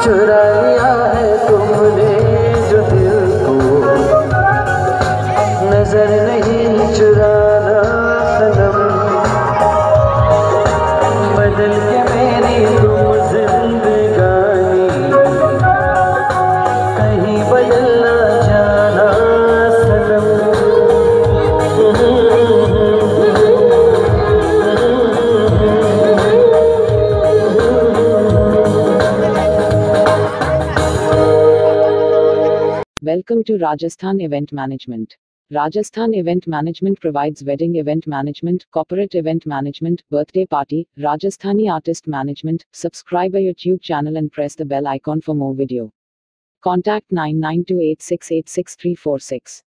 चुरा लिया है तुमने जो दिल को, नजर नहीं चुराना सनम, बदल के मेरी तुम जिंदगानी, कहीं बदल ना जाना सनम। Welcome to Rajasthan Event Management. Rajasthan Event Management provides wedding event management, corporate event management, birthday party, Rajasthani artist management. Subscribe our YouTube channel and press the bell icon for more video. Contact 9928686346.